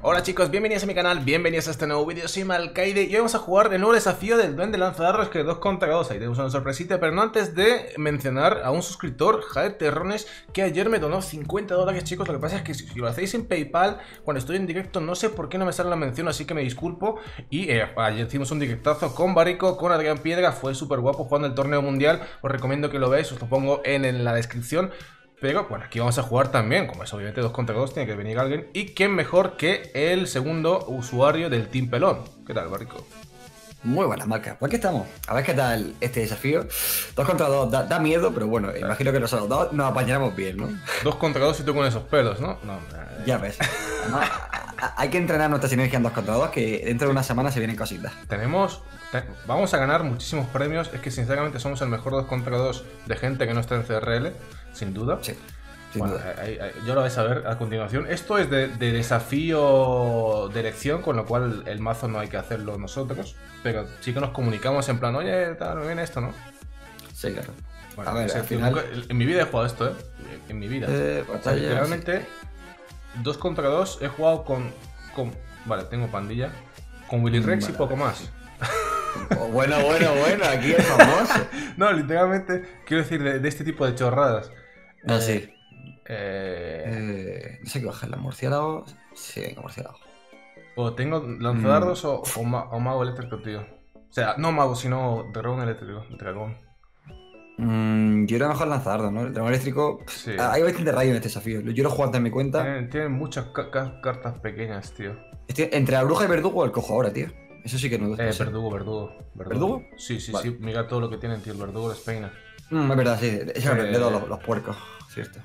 Hola chicos, bienvenidos a mi canal, bienvenidos a este nuevo vídeo, soy Malkaide y hoy vamos a jugar el nuevo desafío del duende lanzadardos, que 2 contra 2, ahí tenemos una sorpresita, pero no antes de mencionar a un suscriptor, Javier Terrones, que ayer me donó $50, chicos. Lo que pasa es que si lo hacéis en PayPal, cuando estoy en directo, no sé por qué no me sale la mención, así que me disculpo. Y ayer hicimos un directazo con Barico, con Adrián Piedra, fue súper guapo jugando el torneo mundial, os recomiendo que lo veáis, os lo pongo en la descripción. Pero bueno, aquí vamos a jugar también, como es obviamente 2 contra 2, tiene que venir alguien. Y quién mejor que el segundo usuario del Team Pelón. ¿Qué tal, Barico? Muy buenas, marcas. Pues aquí estamos. A ver qué tal este desafío. 2 contra 2 da miedo, pero bueno, imagino que nosotros dos nos apañaremos bien, ¿no? 2 contra 2 y tú con esos pelos, ¿no? No. Ya ves. Además, hay que entrenar nuestra sinergia en 2 contra 2, que dentro de una semana se vienen cositas. Vamos a ganar muchísimos premios. Es que sinceramente somos el mejor 2 contra 2 de gente que no está en CRL, sin duda. Sí. Bueno, yo lo vais a ver a continuación. Esto es de desafío de elección, con lo cual el mazo no hay que hacerlo nosotros. Pero sí que nos comunicamos en plan, oye, tal, me viene esto, ¿no? Sí, claro. Bueno, a ver, al final... en mi vida he jugado esto, ¿eh? En mi vida. O sea, realmente, 2 contra 2 he jugado con... Vale, tengo pandilla. Con Willy Rex y poco más. Oh, bueno, aquí es famoso. No, literalmente, quiero decir, de este tipo de chorradas. No, sí. No sé qué bajar, ¿la murciélago? Sí, venga, murciélago. O tengo lanzadardos o mago eléctrico, tío. O sea, no mago, sino dragón eléctrico, dragón. Yo era mejor lanzadardo, ¿no? El dragón eléctrico... Sí. Hay bastante rayo en este desafío. Yo lo he jugado en mi cuenta. Tienen muchas cartas pequeñas, tío. Entre la bruja y verdugo el cojo ahora, tío. Eso sí que no. Verdugo. ¿Verdugo? Sí, vale. sí. Mira todo lo que tienen, tío. El verdugo les peina. Es verdad, sí. Eso le doy los puercos, cierto.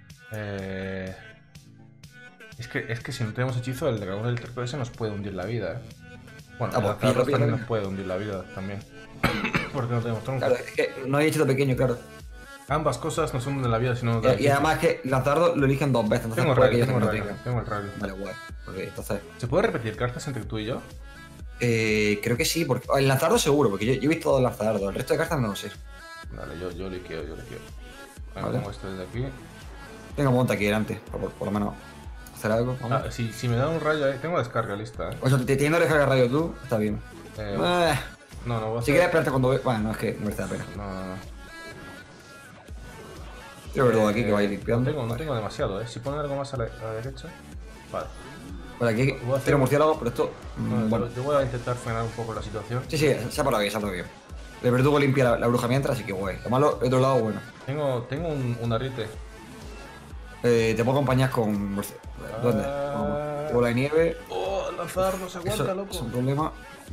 Es que si no tenemos hechizo, el dragón eléctrico ese nos puede hundir la vida, ¿eh? Bueno, pues también nos puede hundir la vida, también. Porque no tenemos tronco. Claro, es que no hay hechizo pequeño, claro. Ambas cosas nos hunden la vida si no nos da y además que lanzardo lo eligen 2 veces. Tengo el rayo. Vale, guay. Okay, entonces... ¿Se puede repetir cartas entre tú y yo? Creo que sí, porque el lanzardo seguro, porque yo he visto dos lanzardos. El resto de cartas no lo sé. Vale, yo liqueo. Vale. Pongo esto desde aquí. Tengo monta aquí delante, por lo menos hacer algo. Si me dan un rayo ahí, tengo descarga lista, O sea, teniendo descarga rayo tú, está bien. No voy a hacer... Si quieres esperarte cuando ve... Bueno, no, es que no merece la pena. No. Quiero verlo aquí que vaya limpiando. No tengo demasiado, ¿eh? Si pone algo más a la derecha... Vale. Vale, aquí tengo murciélago, pero esto... bueno, yo voy a intentar frenar un poco la situación. Sí, se ha parado bien. El verdugo limpia la bruja mientras, así que guay. Lo malo, el otro lado, bueno. Tengo un arrite. Te puedo acompañar con... ¿Dónde? Bola de nieve. Oh, lanzar no se aguanta, loco. Es un problema.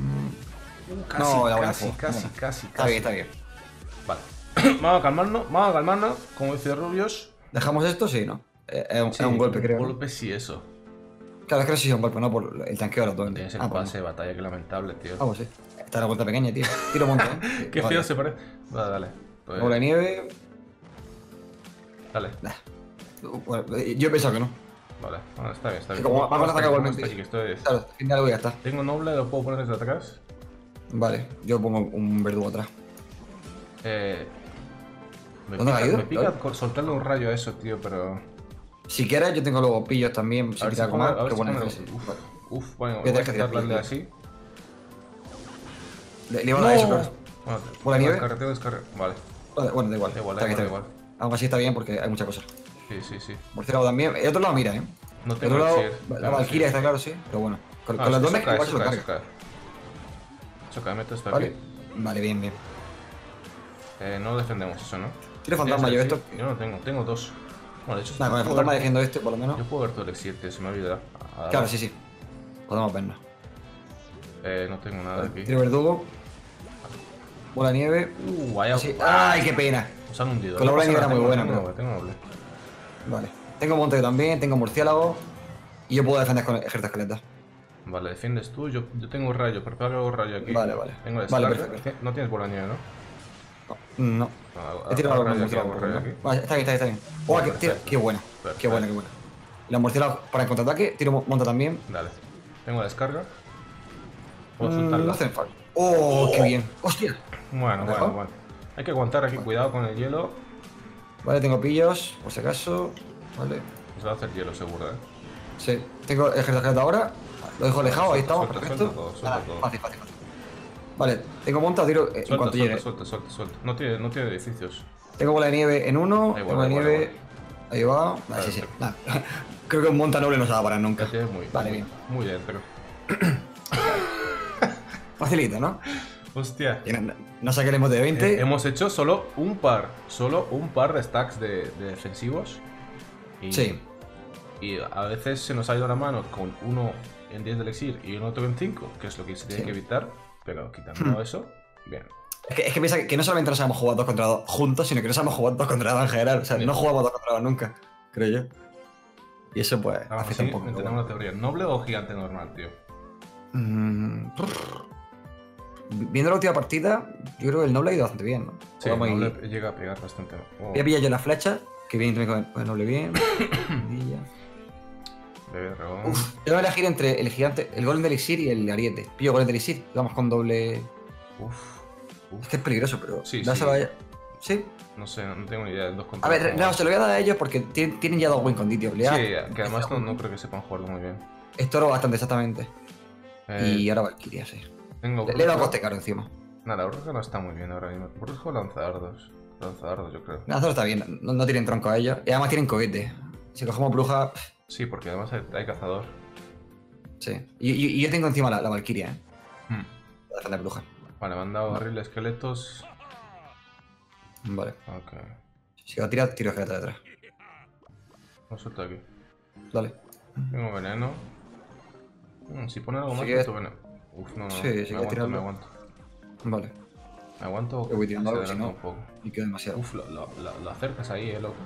Casi. Está bien. Vale. Vamos a calmarnos, como dice Rubios. ¿Dejamos esto? Sí, ¿no? Es un golpe, creo. Un golpe, sí, eso. Claro, es que no sé si es un golpe, no por el tanqueo de los dos. Tienes el pase de batalla, que lamentable, tío. Pues sí. Está la vuelta pequeña, tío. Tiro monte, ¿eh? Qué feo se parece. Dale. Pues... Bola de nieve. Dale. Bueno, yo he pensado que no. Vale, bueno, está bien. Como vamos a atacar igualmente. Claro, final algo ya está. Tengo noble, lo puedo poner desde atrás. Vale, yo pongo un verdugo atrás. Me pica soltarle un rayo a eso, tío, pero... Si quieres, yo tengo luego pillos también. Si quieres comer, que bueno. Bueno, voy a intentar darle así. Le iba a dar eso, claro. Bueno, nieve. Descarga. Vale. Bueno, da igual. Da igual. Aún así está bien porque hay muchas cosas. Sí. Murciélago también. El otro lado mira, No tengo la Valkyria está claro, sí. Pero bueno. Con las dos mezclas igual se lo carga. Choca, meto esto aquí. Vale, bien. No defendemos eso, ¿no? ¿Tienes fantasma yo esto? Yo no tengo 2. Bueno, de hecho, con el fantasma defiendo este, por lo menos. Yo puedo ver todo el elixir, tío, se me olvida. Claro, sí. Podemos vernos. No tengo nada aquí. Tiro verdugo. Bola de nieve. Vaya. Sí. ¡Ay, qué pena! Nos han hundido. Con la bola de nieve era muy buena, pero... Tengo noble. Vale. Tengo monte también, tengo murciélago. Y yo puedo defender con ejército esqueleto. Vale, defiendes tú. Yo tengo un rayo, preparo que hago rayo aquí. Vale. Tengo perfecto. No tienes bola de nieve, ¿no? No. He tirado algo murciélago. Vale, está bien. Oh, qué buena. Qué buena. La murciélago para el contraataque, tiro monta también. Dale. Tengo la descarga. Puedo soltarla. No hacen falta. Oh, qué bien. Hostia. Bueno. Hay que aguantar aquí, cuidado con el hielo. Vale, tengo pillos, por si acaso. Vale. Se va a hacer hielo seguro, Sí, tengo el ejército ahora. Lo dejo alejado, ahí estamos, Suelta perfecto. todo. Fácil. Vale, tengo montado, tiro en cuanto llegue. Suelta. No tiene edificios. Tengo bola de nieve en uno, Da igual, tengo bola de nieve. Ahí va. Vale, Sí. perfecto. Nada. Creo que un monta noble no se va a parar nunca. Vale, bien. Muy bien, pero. Facilito, ¿no? Hostia. No saqué el emote de 20. Hemos hecho solo un par de stacks de defensivos. Sí. Y a veces se nos ha ido la mano con uno en 10 de elixir y otro en 5, que es lo que se tiene que evitar. Pero quitando eso, bien. Es que piensa que no solamente nos hemos jugado 2 contra 2 juntos, sino que nos hemos jugado 2 contra 2 en general. O sea, Bien. no jugamos 2 contra 2 nunca, creo yo. Y eso pues afecta un poco. Tenemos la teoría. ¿Noble o gigante normal, tío? Viendo la última partida, yo creo que el noble ha ido bastante bien, ¿no? Sí, el noble llega a pegar bastante. Voy a pillar yo la flecha, que viene también con el noble bien. Bebé dragón. Yo voy a elegir entre el gigante, el golem de elixir y el ariete. Pillo golem de elixir, vamos con doble. Es que es peligroso, pero. Sí. ¿Sí? No sé, no tengo ni idea. Dos contra A ver, no, se lo voy a dar a ellos porque tienen ya 2 win conditions. Sí, que además no creo que sepan jugarlo muy bien. Esto bastante exactamente. Y ahora Valkyria, sí. Le he dado coste caro encima. Nada, Urruja no está muy bien ahora mismo. Urruja lanzadardos. Lanzadardos, yo creo. Lanzadardos está bien, no tienen tronco a ellos. Y además tienen cohete. Si cogemos bruja. Sí, porque además hay cazador. Sí. Y yo tengo encima la Valkyria, La bruja. Vale, me han dado barril de esqueletos. Vale. Ok. Si va a tirar, tiro esqueleto detrás. Lo suelto aquí. Dale. Tengo veneno. Si pone algo más, meto veneno. Uf, no. Sí, me aguanto. Vale. Me aguanto. Yo voy tirando algo, si no, un poco. y quedo demasiado. Uf, lo acercas ahí, loco.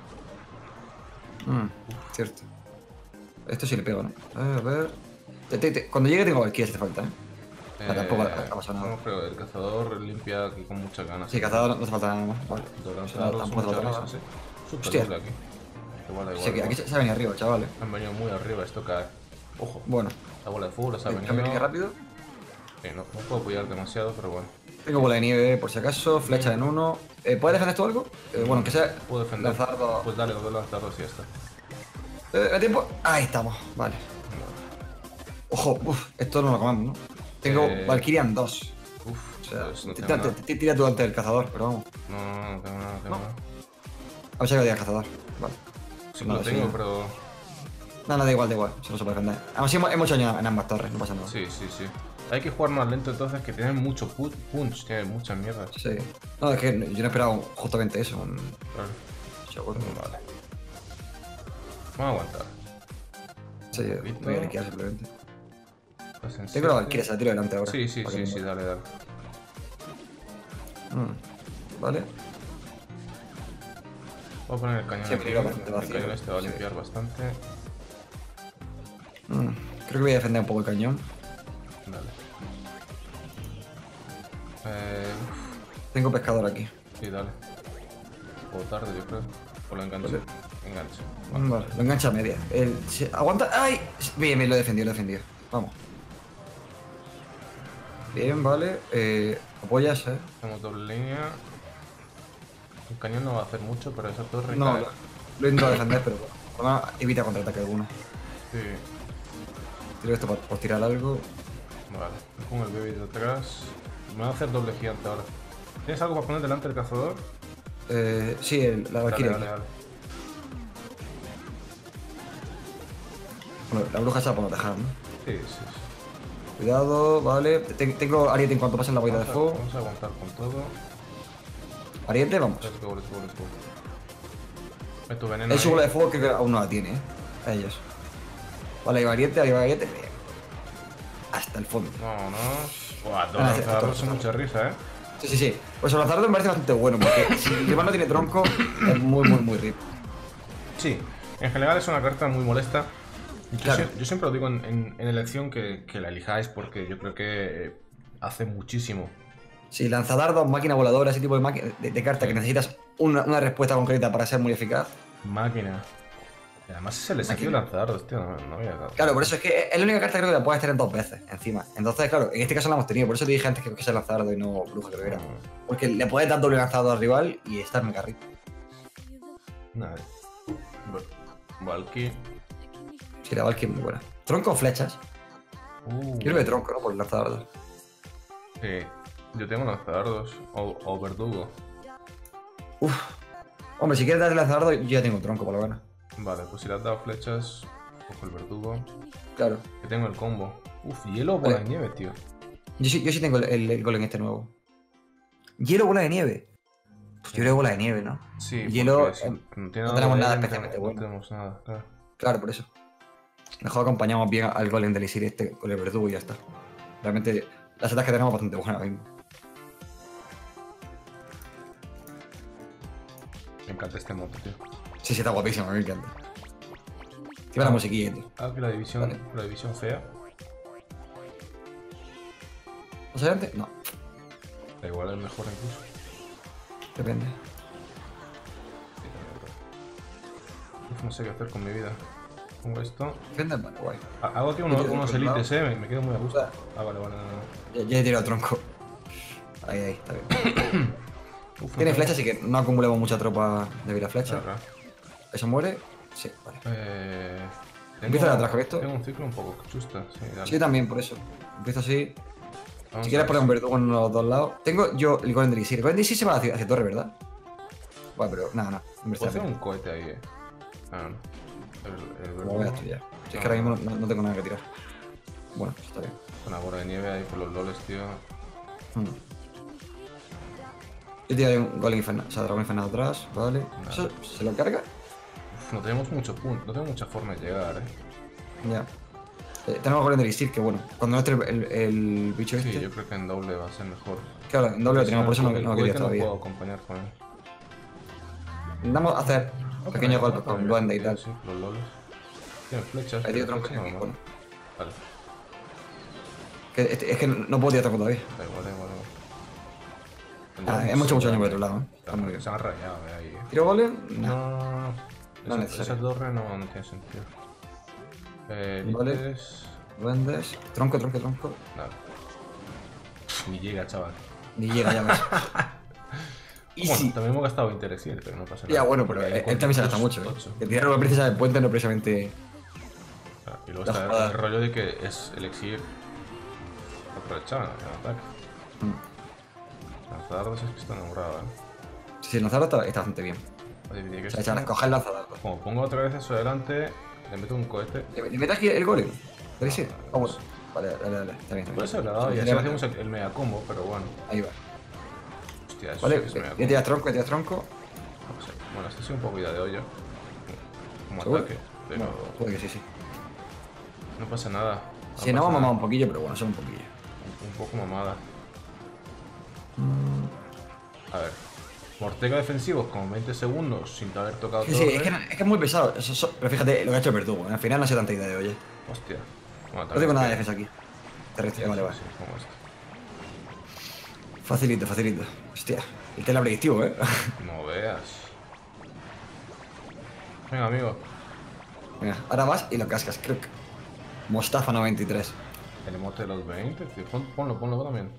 Cierto. Esto sí le pego, ¿no? A ver. Cuando llegue tengo Valkyria si te falta, tampoco ha pasado nada. No, pero el cazador limpia aquí con muchas ganas. Sí, cazador no te falta nada más. Vale. Tampoco te falta nada. Hostia. Aquí. Igual. Sí, que aquí se ha venido arriba, chavales. Han venido muy arriba, esto cae. Ojo. Bueno. La bola de fuego se ha venido. ¿Cambio rápido? No puedo apoyar demasiado, pero bueno. Tengo bola de nieve por si acaso, flecha en uno. ¿Puedes defender tú algo? Bueno, que sea. Puedo defender. Lanzardo. Pues dale, dos lanzardos y ya está. ¿El tiempo? Ahí estamos, vale. Ojo, esto no lo comamos, ¿no? Tengo Valkyria en 2. O sea, pues no tira tú antes del cazador, pero vamos. No tengo nada. A ver si había cazador. Vale. Sí que lo tengo, pero. No, da igual, solo se puede defender. Aún así hemos hecho daño en ambas torres, no pasa nada. Sí. Hay que jugar más lento entonces, que tienen mucho punch, tienen muchas mierdas. Sí. No, es que yo no esperaba justamente eso. Claro. Seguro. Vale. Vamos a aguantar. Sí, voy a liquear simplemente. Tengo la Valkyria, se la tiro delante ahora. Sí, dale. Vale. Voy a poner el cañón Siempre aquí. bastante vacío. El cañón este va a limpiar bastante. Creo que voy a defender un poco el cañón. Dale. Tengo pescador aquí. Sí, dale. O tarde, yo creo. O lo engancho. Vale. Engancho. Vale, lo engancha a media. Aguanta. ¡Ay! Bien, lo he defendido, Vamos. Bien, vale. Apoyas, Hacemos doble línea. El cañón no va a hacer mucho, pero esa torre no, cae. lo he intentado defender, pero por lo menos evita contraataque alguno. Sí. Tiro esto por tirar algo. Vale, pongo el baby de atrás. Me va a hacer doble gigante ahora. ¿Tienes algo para poner delante del cazador? Sí, la Valkyria. Dale. Bueno, la bruja se va a poner a dejar, ¿no? Sí. Cuidado, vale. Tengo ariete en cuanto pasen la boida de fuego. Vamos a aguantar con todo. Ariete, vamos. Let's go. Meto veneno. El bola de fuego que aún no la tiene, a ellos. Vale, ahí va ariete. Bien. Hasta el fondo. No. Buah, dos lanzadores son mucha risa, Sí. Pues el lanzador me parece bastante bueno, porque si el rival no tiene tronco, es muy rip. Sí, en general es una carta muy molesta. Claro. Yo siempre lo digo en elección que la elijáis porque yo creo que hace muchísimo. Sí, lanzadardos, máquina voladora, ese tipo de carta que necesitas una respuesta concreta para ser muy eficaz. Máquina. Y además es el desafío de lanzadardos, tío, no había dado. Claro, por eso es que es la única carta creo que la puedes tener 2 veces encima. Entonces, claro, en este caso la hemos tenido, por eso te dije antes que sea lanzadardo y no bruja, creo que era. Porque le puedes dar doble lanzador al rival y estar mega rico. Nada. Valky. Sí, la Valkyrie es muy buena. Tronco o flechas. Quiero ver tronco, ¿no? Por el lanzadardos. Sí, yo tengo lanzadardos o verdugo. Uf. Hombre, si quieres darle lanzadardo, yo ya tengo tronco, por lo menos. Vale, pues si le has dado flechas, cojo el verdugo. Claro. Que tengo el combo. Uf, hielo o bola de nieve, tío. Yo sí tengo el golem este nuevo. Hielo, bola de nieve. Pues yo creo bola de nieve, ¿no? Sí, hielo. Si no, No tenemos nada de especialmente no bueno. tenemos nada, claro. Claro, por eso. Mejor acompañamos bien al golem del Isir este con el verdugo y ya está. Realmente las setas que tenemos bastante buenas ahora mismo. Me encanta este modo, tío. Sí, está guapísimo, a mí me encanta. Tiene la musiquilla, tío. Que la división fea. ¿No sé antes? No, Da igual, es mejor incluso. depende. Uf, no sé qué hacer con mi vida. Pongo esto. Depende, bueno, guay. Hago aquí unos elites, me quedo muy a gusto. Vale, no. Ya he tirado el tronco. Ahí, está bien. Uf, Tiene no flecha, así que no acumulemos mucha tropa de vida flecha. Claro. ¿Eso muere? Sí, vale. Tengo, de atrás con esto. Tengo un ciclo un poco chusta. Sí, dale. Sí, también, por eso. Empiezo así. Vamos Si quieres poner un verdugo en uno de los dos lados. Tengo yo el golem del Isir. El golem del Isir se va hacia torre, ¿verdad? Bueno, pero nada. Puedo hacer un cohete ahí, Ah, no. El Lo voy a estudiar. Si es que ahora mismo no tengo nada que tirar. Bueno, está bien. Una bola de nieve ahí por los loles, tío. Yo tiraré un golem infernal, o sea, dragón infernal atrás, vale. Vale. ¿Eso se lo carga? Uf, no tenemos mucho punto, no tengo mucha forma de llegar, Ya. Tenemos golem del Isir, que bueno, cuando entre el bicho Sí, este. yo creo que en doble va a ser mejor. Claro, en doble lo tenemos, por eso no el lo quería cohete todavía. No puedo acompañar con él. Intentamos hacer pequeños golpes con duende y tal. Sí, los loles. Tiene flechas. Ahí tiene pero tronco flechas aquí, no, bueno. Vale, Es que no puedo tirar tronco todavía. da igual. Hemos hecho mucho daño por otro lado, Está muy bien. Se han rayado, ahí. ¿Tiro golem? No. No Esa necesario. torre no tiene sentido. Vale. Elites. Duendes. Tronco. Nada. Ni llega, chaval. Ni llega, ya ves. Bueno, Easy. también hemos gastado interexir, pero no pasa nada. Ya, bueno, pero Porque hay él también se gasta mucho, Que tirar una princesa del puente no precisamente. Claro, y luego La está jugada. el rollo de que es elixir aprovechado en el ataque. Lanzadardos es que está enamorado, Sí, el lanzador está bastante bien. Oye, diría que O sea, echar, coger el lanzador. como pongo otra vez eso delante, le meto un cohete. ¿Le metes aquí el golem? ¿Veis? Sí. Ah, Bueno. Vale, está bien. Puede ser, ¿verdad? Y así hacemos el mega combo, pero bueno. Ahí va. Hostia, eso Vale, sí que es mega ya combo. tiras tronco. No sé. Bueno, este ha sido un poco idea de olla. Como ¿Seguro? ataque, pero No, puede que sí. no pasa nada. Si no, hemos mamado un poquillo, pero bueno, solo un poquillo. Un poco mamada. A ver. Mortega defensivos con 20 segundos sin haber tocado Sí, todo. es que es muy pesado. Pero fíjate lo que ha hecho el verdugo. Al final no ha sido tanta idea de oye. Hostia. Bueno, No tengo nada de es que- defensa aquí. Terrestre, Sí, vale, sí, vale. sí, como esto. Facilito. Hostia, el tela predictivo, No veas. Venga, amigo. Venga, ahora vas y lo cascas, creo que. Mostafa 93. El emote de los 20, tío. Ponlo también.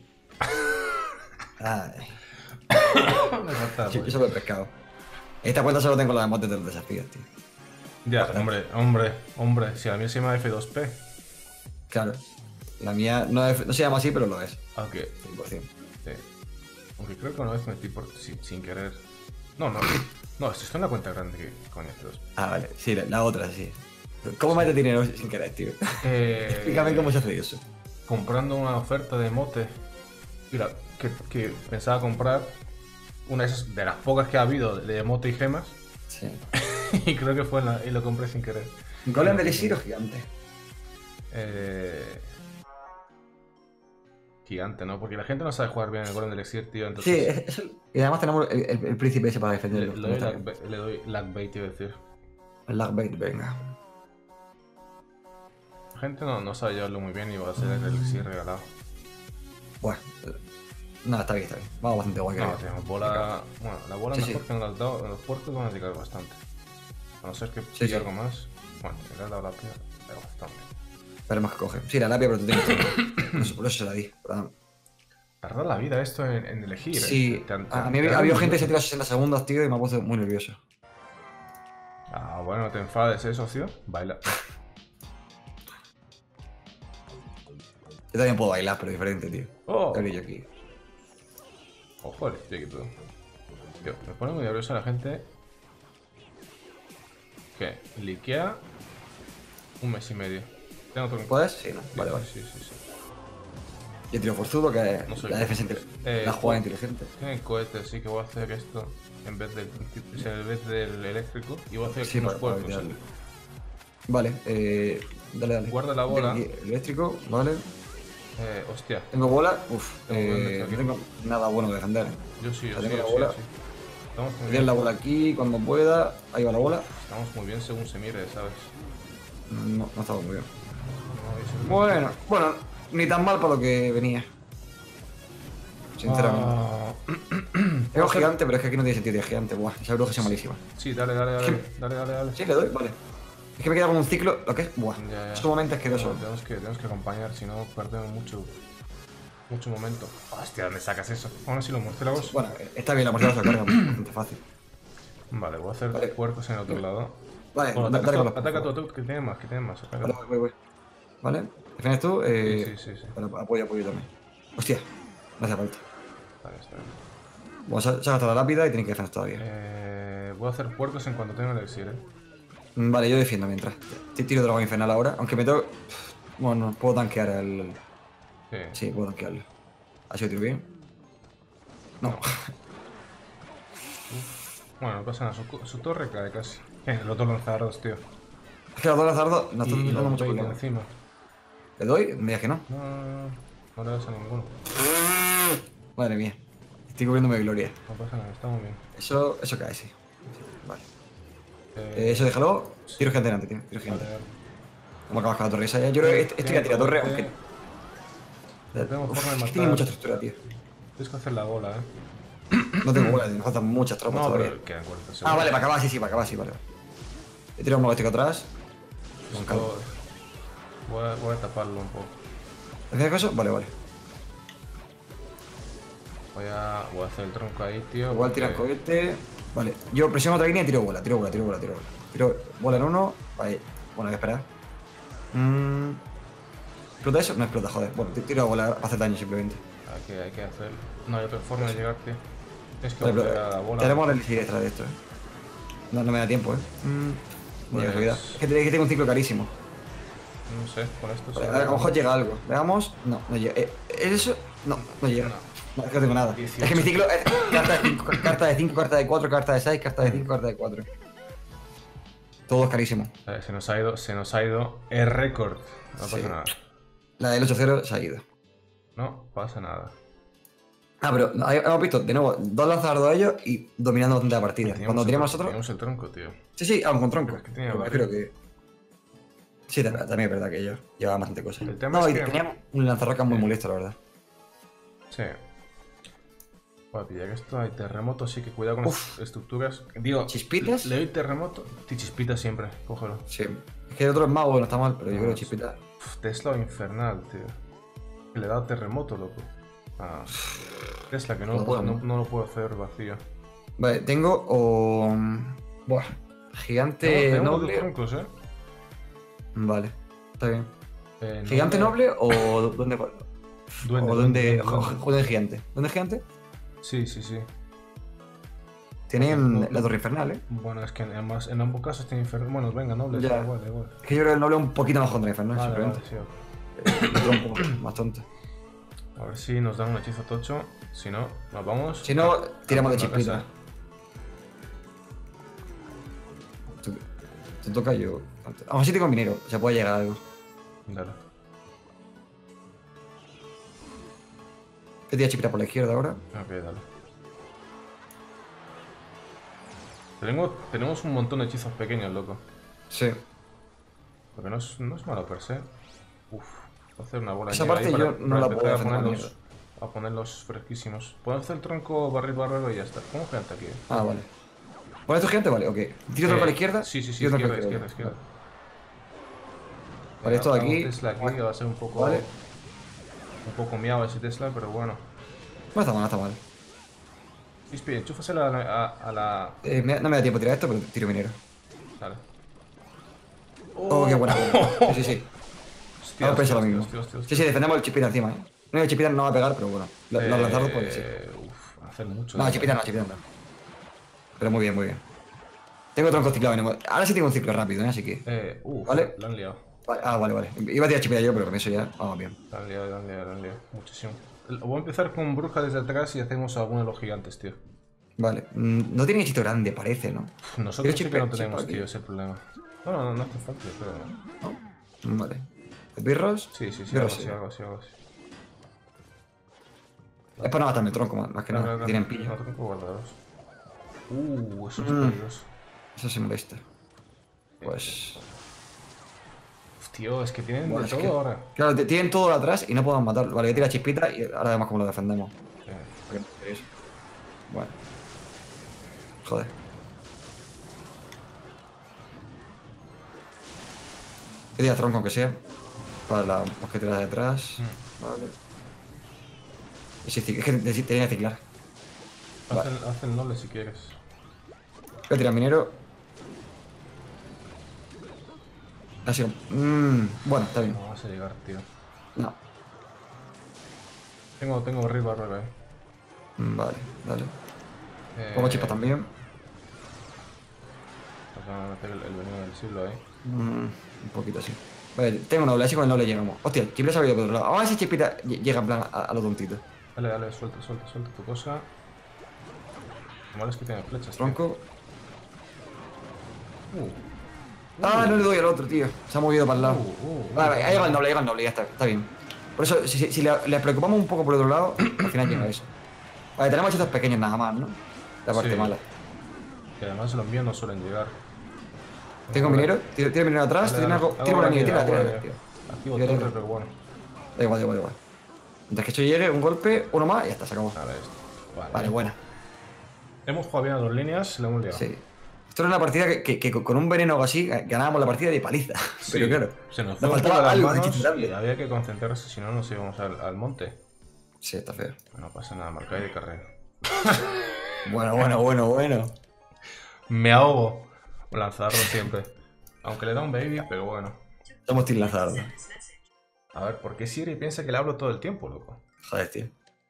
Ay, Me falta, yo güey. solo he pescado. Esta cuenta solo tengo los emotes de los desafíos, tío. Ya, hombre. Si a mí se llama F2P. Claro. La mía no se llama así, pero lo es. Aunque, 100%. sí. Aunque creo que una vez metí sin querer. No. No, esto es una cuenta grande que coño F2P. Ah, vale. Sí, la otra, sí. ¿Cómo metes dinero sin querer, tío? Explícame cómo se hace eso. Comprando una oferta de emote. Mira, que pensaba comprar una de las pocas que ha habido de emote y gemas. Sí. Y creo que fue y lo compré sin querer. Golem de Elixir o gigante. Gigante, ¿no? Porque la gente no sabe jugar bien el Golem del Elixir, tío. Sí, Entonces y además tenemos el príncipe ese para defenderlo. le doy lag bait, iba a decir. El lag bait, venga. La gente no sabe llevarlo muy bien y va a ser el Elixir regalado. Bueno, no, está bien. Vamos bastante guay, No, creo. tenemos bola. Bueno, la bola Sí, mejor sí. que nos la has dado. En los puertos van a llegar bastante. A no ser que Sí, pille sí. algo más. Bueno, si le has dado la pila, da bastante. Veremos que coge. Sí, la lapia, pero tú tienes por eso se la di. Perdón. Tarda la vida esto en elegir. Sí, Te a mí te ha dan habido un gente que se ha minuto. tirado 60 segundos, tío, y me ha puesto muy nervioso. Ah, bueno, no te enfades, socio. Baila. Yo también puedo bailar, pero diferente, tío. Oh. ¿Qué haría yo aquí? Ojo, estoy aquí todo. Tío, me pone muy nerviosa la gente que liquea un mes y medio. Tengo otro... ¿Puedes? Sí, no. Sí, Vale, sí, vale. sí, sí, sí. Yo tiro forzudo, que es No soy la yo. defensa la jugada inteligente. Tienen cohetes, sí que voy a hacer esto en vez del eléctrico y voy a hacer Sí, unos para cuerpos. tirarle. Vale, dale, dale. Guarda la bola. Tengo aquí eléctrico, vale. Hostia, Tengo bola. Uf, Tengo no tengo nada bueno que defender. yo sí, O yo sea, sí, tengo yo la sí, bola. yo sí. Estamos muy Tienes bien. la bola aquí cuando pueda. Ahí va la bola. Estamos muy bien según se mire, ¿sabes? No, no estaba muy bien. No, Bueno, ni tan mal para lo que venía. Sinceramente. Ah, Tengo gigante, pero es que aquí no tiene sentido de gigante. Buah, esa bruja es malísima. sí, dale, dale, dale, dale, dale, dale. Sí, le doy, vale. Es que me queda con un ciclo, lo que es. Buah, Ya, ya. es sumamente asqueroso. No, tenemos que acompañar, si no perdemos mucho momento. Hostia, ¿dónde sacas eso? Aún así los murciélagos. Bueno, está bien, la partida se carga, bastante fácil. Vale, voy a hacer Vale. puercos en el otro lado. Vale, Bueno, dale con los ataca por tú, que tiene más, ataca. favor. Vale, voy. Vale, defiendes tú. Sí. Bueno, apoyo también. Hostia, no hace falta. Vale, está bien. Bueno, se ha gastado la lápida y tiene que defender todavía. Voy a hacer puercos en cuanto tenga el elixir, Vale, yo defiendo mientras. Tiro dragón infernal ahora, aunque me tengo. Bueno, puedo tanquear el. Sí. Sí, puedo tanquearlo. ¿Ha sido tiro bien? No. Bueno, no pasa nada, su torre cae casi. Los dos lanzadardos, tío. Es que los dos lazardos no están Y dando los mucho 20 problema. encima. ¿Le doy? Me digas que no. No le das a ninguno. Madre mía. Estoy cubriéndome gloria. No pasa nada, está muy bien. Eso cae, sí. Vale. Eh, Eso déjalo. Tiro gigante delante, tío. Tiro vale, gigante. vale. Vamos a acabar con la torre esa ya. Yo creo que este que tira torre, aunque. No tenemos forma de Es que matar. tiene mucha estructura, tío. Tienes que hacer la bola, No tengo bola, me faltan muchas tropas No, todavía. pero quedan 40 segundos. Ah, vale, para acabar, sí, para acabar, sí, vale. He tirado un molestico atrás. Con calma. Voy a taparlo un poco. ¿Hacías caso? Vale. Voy a hacer el tronco ahí, tío. Igual tiran cohete. Vale, yo presiono otra línea y tiro bola. Tiro bola en uno. Vale, bueno, hay que esperar. ¿Explota eso? No explota, joder. Bueno, tiro bola para hacer daño simplemente. Hay que hacer. No hay otra forma de llegar, tío. Tienes que Vale, volver pero a la bola. tenemos el elixir extra de esto, No me da tiempo, Pues- casualidad. Es que tengo un ciclo carísimo. No sé, con esto Vale, a lo mejor llega algo. Veamos. No llega. ¿Eso? No llega. No, es que no tengo nada. 18. Es que mi ciclo es carta de 5, carta de 5, carta de 4, carta de 6, carta de 5, carta de 4. Todo es carísimo. Se nos ha ido el récord. No pasa Sí. nada. La del 8-0 se ha ido. No pasa nada. Ah, pero hemos visto de nuevo dos lanzadores de ellos y dominando bastante la partida. Cuando teníamos nosotros. Teníamos el tronco, tío. Sí, aún con tronco. Es que tenía Pero varios. creo que. Sí, también es verdad que ellos llevaban bastante cosas. El tema No, es y que- teníamos un lanzarrocas muy molesto, la verdad. Sí. Papi, ya que esto hay terremoto, sí que cuidado con las estructuras. Digo, ¿Chispitas? le doy terremoto. Sí, chispitas siempre, cógelo. Sí. Es que el otro es mago, no está mal, pero yo creo que chispita. Tesla infernal, tío. Que le da terremoto, loco. Tesla, que no lo puedo hacer vacío. Vale, tengo o. Buah. Gigante Tenemos dos noble. troncos, Vale, está bien. noble- ¿Gigante noble o dónde? Duende, o dónde. duende. ¿Dónde gigante? ¿Dónde gigante? Sí. Tienen No. la torre infernal, Bueno, es que en ambos casos tiene infernal. Bueno, venga, noble, Ya. da igual. Es que yo creo que el noble es un poquito más contra infernal, Vale, simplemente. sí, El otro un poco más tonto. A ver si nos dan un hechizo tocho. Si no, nos vamos. Si no, tiramos de a chispita. casa. Te toca yo. Aún así tengo minero, o sea, puede llegar algo. Dale. Te tira chispita por la izquierda ahora. Ok, dale. Tenemos un montón de hechizos pequeños, loco. Sí. Porque no es malo per se. Uf, voy a hacer una bola Esa negra parte ahí yo no la empezar puedo a hacer ponerlos, a ponerlos fresquísimos. Puedo hacer el tronco barril bárbaro y ya está. ¿Cómo gigante aquí? Ah, vale. ¿Por esto gigante? Vale, ok. ¿Tiro otro por la izquierda? Sí, Tiro otro por la izquierda. Vale, esto de Hago aquí. Tesla aquí, que va a ser un poco... Vale. Un poco miado ese Tesla, pero bueno. No está mal, no está mal. Pispi, enchúfasela a la... No me da tiempo a tirar esto, pero tiro minero. Dale. Oh, qué buena. Sí. Vamos a pensar lo mismo. hostia. Sí, defendemos el Chipita encima, No, el Chipita no va a pegar, pero bueno. Los lanzardos pues sí. Hacer mucho. No, Chipita no. Pero muy bien. Tengo tronco ciclado. Ahora sí tengo un ciclo rápido, Así que. ¿Vale? La han liado. Vale. Iba a tirar Chipita yo, pero con eso ya vamos bien. La han liado. Muchísimo. Voy a empezar con bruja desde atrás y hacemos alguno de los gigantes, tío. Vale. No tiene éxito grande, parece, ¿no? Nosotros sí que no tenemos, tío, ese problema. No hace falta, pero... ¿No? Vale. ¿Birros? Sí, algo así. Es para no gastarme tronco, más que nada. Tienen pillo. No tengo guardados. Eso es peligroso. Eso se molesta. Pues... Tío, es que tienen de todo ahora. Claro, tienen todo atrás y no podemos matarlo. Vale, voy a tirar chispita y ahora vemos cómo lo defendemos. Bueno. Joder. Voy a tirar tronco aunque sea. Para la mosquetera de atrás. Vale. Es que tenía que ciclar. Haz el noble si quieres. Voy a tirar minero. Así. Bueno, está bien. No vas a llegar, tío. No. Tengo arriba, Vale, dale. Pongo chispa también. Vamos a meter el veneno del siglo ahí. Un poquito así. Vale, tengo noble, así con el noble llegamos. Hostia, Chipita se ha ido por otro lado. Vamos a ver si Chipita llega en plan a los tontitos. Dale, suelta tu cosa. Lo malo es que tiene flechas. Tronco. No le doy al otro, tío. Se ha movido para el lado. Vale, ahí llega el noble, ya está bien. Por eso, si le preocupamos un poco por el otro lado, al final llega eso. Vale, tenemos hechizos pequeños nada más, ¿no? La parte mala. Y además los míos no suelen llegar. Tengo minero, tiro minero atrás, tiro una nieve, tira. Activo torre, pero bueno. Da igual. Mientras que esto llegue, un golpe, uno más y ya está, se acabó. Vale, buena. Hemos jugado bien a 2 líneas, lo hemos liado. Sí. Esto era una partida que con un veneno o así ganábamos la partida de paliza. Sí, pero claro, se nos faltaba algo y había que concentrarse, si no nos íbamos al monte. Sí, está feo. No pasa nada, marca de carrera. Bueno. Me ahogo. Lanzarlo siempre. Aunque le da un baby, pero bueno. Somos Team Lanzardo. A ver, ¿por qué Siri piensa que le hablo todo el tiempo, loco? Joder, tío.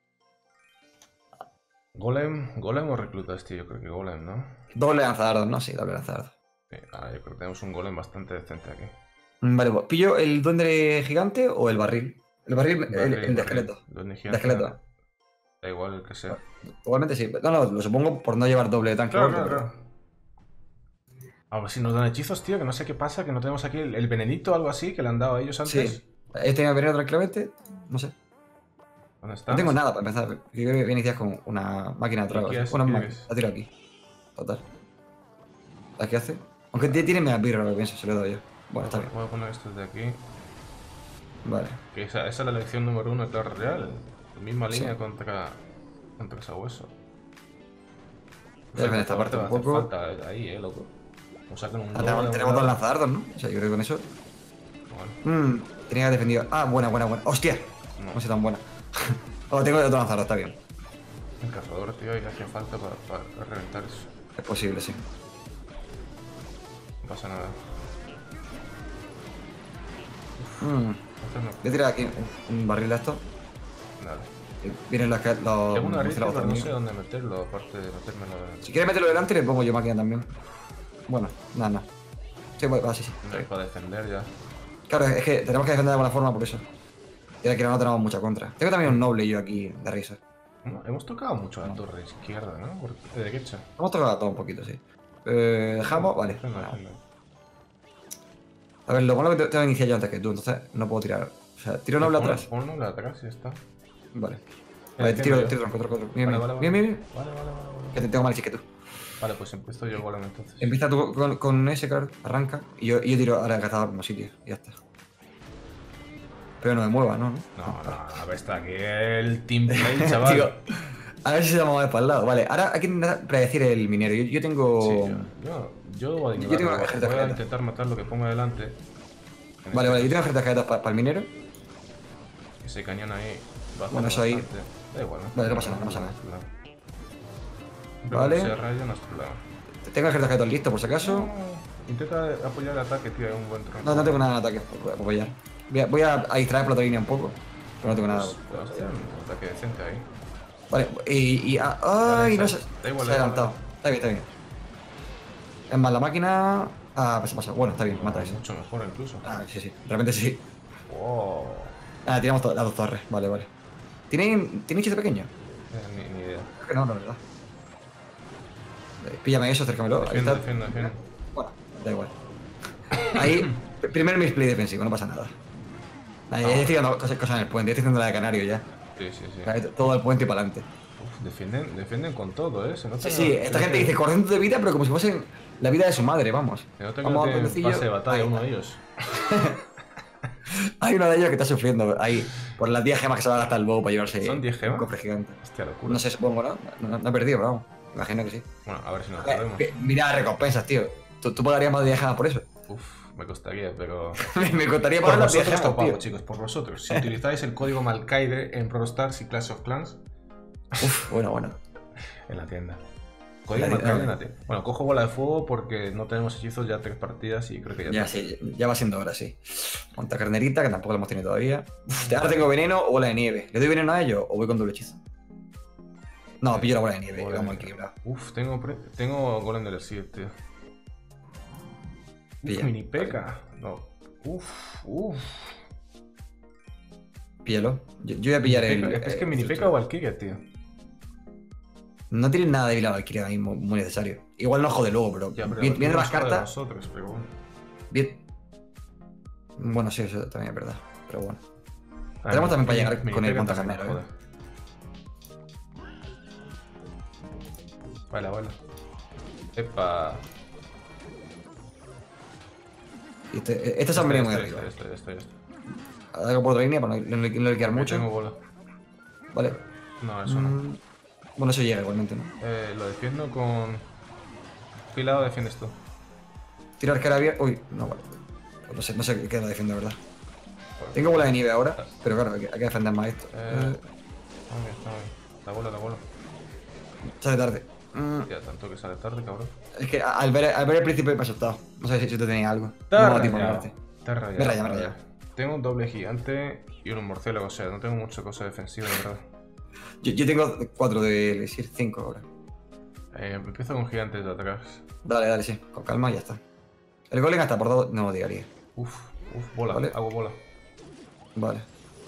Golem o reclutas, tío. Yo creo que Golem, ¿no? Doble lanzardo, ¿no? Sí, doble lanzardo. Ahora yo creo que tenemos un Golem bastante decente aquí. Vale, pues, ¿pillo el duende gigante o el barril? El barril, el de esqueleto. De esqueleto. Da igual el que sea. Igualmente sí. No, lo supongo por no llevar doble de tanque. Claro. A ver si nos dan hechizos, tío, que no sé qué pasa, que no tenemos aquí el venenito o algo así que le han dado a ellos antes. Sí. He tenido veneno tranquilamente, no sé. ¿Dónde está? No tengo nada para empezar. Yo creo que voy a iniciar con una máquina de trago. Una máquina. La tiro aquí. Total. ¿Qué hace? Aunque tiene media birra, lo que pienso, se lo doy yo. Bueno, está bien. Voy a poner esto de aquí. Vale. Que esa es la lección número 1 de Clash Royale. La misma línea contra Sabueso. Debe esta parte un poco. Falta ahí, loco. O saquen un tenemos dos lanzardos, ¿no? O sea, yo creo que con eso. Bueno. Tenía que defendido. Buena. ¡Hostia! No sé tan buena. Tengo otro lanzardo, está bien. El cazador, tío, y hacía falta para reventar eso. Es posible, sí. No pasa nada. Voy a tirar aquí un barril de esto. Dale. Vienen los tengo una rifle, pero no sé dónde meterlo, aparte de metérmelo. Si quieres meterlo delante, le pongo yo máquina también. Bueno, nada. Sí, sí. No, para defender ya. Claro, es que tenemos que defender de alguna forma por eso. Y aquí no tenemos mucha contra. Tengo también un noble yo aquí de risa. Hemos tocado mucho la torre izquierda, ¿no? ¿De derecha? Hemos tocado todo un poquito, sí. Dejamos, vale. A ver, lo bueno es que tengo que iniciar yo antes que tú, entonces no puedo tirar. O sea, tiro noble atrás. Pon noble atrás y ya está. Vale. Vale, tiro tronco. Bien. Vale. Que tengo más que tú. Vale, pues empiezo yo golem entonces. Empieza tú con ese, claro, arranca. Y yo tiro ahora el cazador al mismo sitio. Y ya está. Pero no me mueva, ¿no? No, a ver, está aquí el teamplay, chaval. Tío, a ver si se va a mover para el lado. Vale, ahora hay que intentar predecir el minero. Yo tengo... Sí, yo voy a intentar matar lo que ponga delante. Vale, yo tengo ejércitos para el minero. Ese cañón ahí va a bueno, eso ahí... Da igual, ¿no? Vale, no pasa nada. Vale. Tengo ejércitos listos por si acaso. Intenta apoyar el ataque, tío, hay un buen tronco. No tengo nada de ataque para apoyar. Voy a distraer por la otra línea un poco. Pero no tengo nada. Pues, hostia, un ataque decente ahí. Vale, ay, no se Da igual, se ha da igual. adelantado. Está bien, está bien. Es más, la máquina. Ah, pasa. Bueno, está bien, mata eso. Mucho mejor incluso. Ah, sí. Realmente sí. Wow. Ah, tiramos las dos torres. Vale. ¿Tiene hechizo pequeño? Ni idea. Creo que no, la verdad. Píllame eso, acércamelo. Ahí está. Defiendo. Bueno, da igual. Ahí, primero mi display defensivo, no pasa nada. Ahí, estoy tirando cosas en el puente, estoy haciendo la de Canario ya. Sí. Ahí, todo el puente y para adelante. Uf, defienden con todo, Se nota Sí, esta gente dice corriendo de vida, pero como si fuesen la vida de su madre, vamos. Se nota que Vamos no al tienen puentecillo. pase de batalla Ahí uno está. de ellos. Hay uno de ellos que está sufriendo ahí por las 10 gemas que se va a gastar el bobo para llevarse ¿Son 10 gemas? un cofre gigante. Hostia, locura. No sé, supongo, ¿no? No he perdido, pero vamos. Imagino que sí. Bueno, a ver si nos perdemos. Mira recompensas, tío. ¿Tú pagarías más de 10 gemas por eso? Uf, me costaría, pero... Me costaría Por pagar las 10 vosotros gemas, lo pago, tío. chicos, por vosotros. Si utilizáis el código Malkaide en Brawl Stars y Clash of Clans, Uf, bueno. en la tienda. Código La Malkaide en tienda. la tienda. Bueno, cojo bola de fuego porque no tenemos hechizos ya 3 partidas y creo que ya Ya está. sí, ya va siendo hora, sí. Monta carnerita, que tampoco la hemos tenido todavía. Uf, ahora tengo veneno o bola de nieve. ¿Le doy veneno a ellos o voy con doble hechizo? No, pillo la bola de nieve, Bola de vamos nieve. equilibrado. Uf, tengo golem del exilio, tío. Uf, Pilla. mini peca. No. Uf. Píllalo. Yo voy a pillar el. Es que mini peca o Valkyria, tío. No tienes nada de débil a Valkyria ahora mismo, muy necesario. Igual no jode luego, pero. Ya, pero Viendo las Valkyria no es cartas. de nosotros, pero bueno. Bien. Bueno, sí, eso también es verdad. Pero bueno. Ah, Tenemos también para llegar mini con el peca montacarnero, también, joder. Vale. Epa. Y este se ha venido muy arriba. Esto. Hago por otra línea para no le quedar mucho. Tengo bola. Vale. No, eso no. Bueno, eso llega igualmente, ¿no? Lo defiendo con... ¿Qué lado defiendes tú? Tirar cara abierta. Uy, no, vale. Pues no sé qué la defiendo, de verdad. Tengo bola de nieve ahora, pero claro, hay que defender más esto. Está bien. La bola. Sale tarde. Ya, tanto que sale tarde, cabrón. Es que al ver el príncipe me he asustado. No sé si tú tenías algo. Te No has me da tiempo a rayado. mirarte. Te has rayado. Me he rayado. Tengo un doble gigante y un murciélago, o sea, no tengo mucha cosa defensiva, de verdad. Yo tengo 4 de elixir, 5 ahora. Empiezo con gigantes de atrás. Dale, sí. Con calma y ya está. El golem hasta por 2 no lo digaría. Uf, bola. Vale. Hago bola. Vale.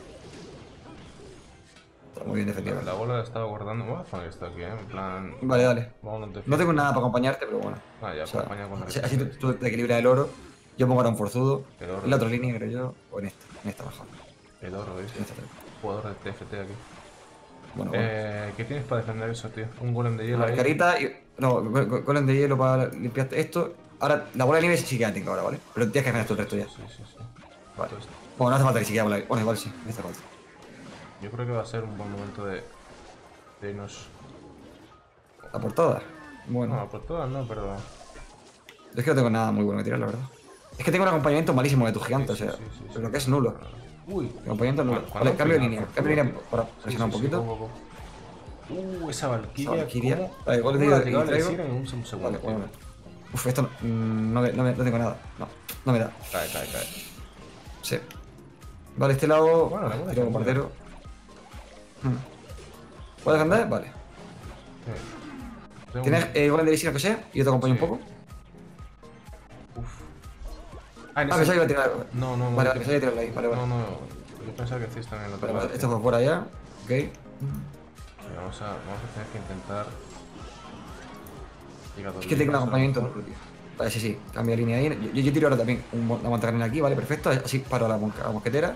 Está muy bien defendido. La bola la estaba guardando. Voy a poner esto aquí, en plan... Vale. Vámonos No tengo nada para acompañarte, pero bueno. Ah, ya, O sea, acompaña con así tú te equilibras el oro. Yo pongo ahora un forzudo. El oro. En la otra línea, creo yo. O en esta mejor. El oro, ¿ves? En esta. Jugador de TFT aquí. Bueno. ¿Qué tienes para defender eso, tío? Un golem de hielo La ahí. carita y. No, golem de hielo para limpiarte esto. Ahora, la bola de nieve sí que la tengo ahora, ¿vale? Pero tienes que defender tú el resto ya. Sí. Vale. Todo esto. Bueno, no hace falta ni siquiera bola de... Bueno, igual sí, me hace falta. Yo creo que va a ser un buen momento de irnos... La portada. Bueno. No, por todas no, pero... Yo es que no tengo nada muy bueno que tirar, la verdad. Es que tengo un acompañamiento malísimo de tu gigante, Sí, o sea. sí. Pero que es nulo. Uy. El acompañamiento es nulo. ¿Cuándo Vale, cambio de final? línea. Cambio de línea para presionar un poquito. Poco. Esa Valkyria. Valkyria. ¿Cómo? Vale, golem de ¿Cómo la hielo y llegaba a traigo? decir en un segundo? Vale, tío? bueno. Uf, esto no tengo nada. No me da. Cae. Sí. Vale, este lado. Bueno, la buena tiro defensiva. bombardero. ¿Puedes defender? Vale. Tengo ¿Tienes golem de visita que sea? Y yo te acompaño Sí. un poco. Uf. Ah, Pensaba que iba a tirar. No. Vale, pensaba que iba a tirarlo ahí. Vale. No. Yo pensaba que hacéis también el otro Vale, lado. esto fue por allá. Ok. Vamos a tener que intentar... Es que tengo un acompañamiento nulo, tío. Vale, sí. Cambia de línea ahí. Yo tiro ahora también la montacarnera aquí, vale, perfecto. Así paro la mosquetera.